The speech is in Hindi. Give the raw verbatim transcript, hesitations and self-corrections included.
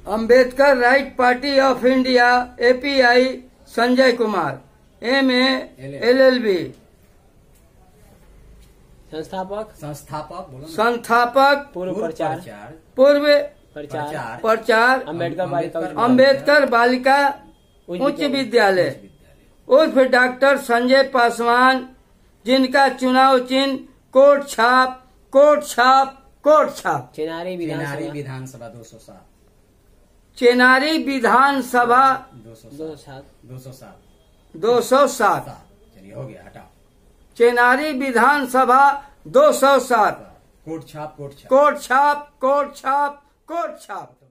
Ambedkar right party of India API Sanjay Kumar, M A L L B. संस्थापक संस्थापक बोलो ना। संस्थापक पूर्व प्रचार पूर्व प्रचार प्रचार अम्बेडकर बालिका अम्बेडकर बालिका उच्च विद्यालय उर्फ डॉक्टर संजय पासवान, जिनका चुनाव चिन्ह कोट छाप कोट छाप कोट छाप। चेनारी चेनारी विधानसभा विधानसभा दो सौ सात चेनारी विधानसभा दो सौ दो सात सात दो सौ सात दो सौ सात। चलिए हो गया, हटाओ। चेनारी विधानसभा दो सौ सात। कोट छाप कोट छाप कोट छाप कोट छाप कोट छाप।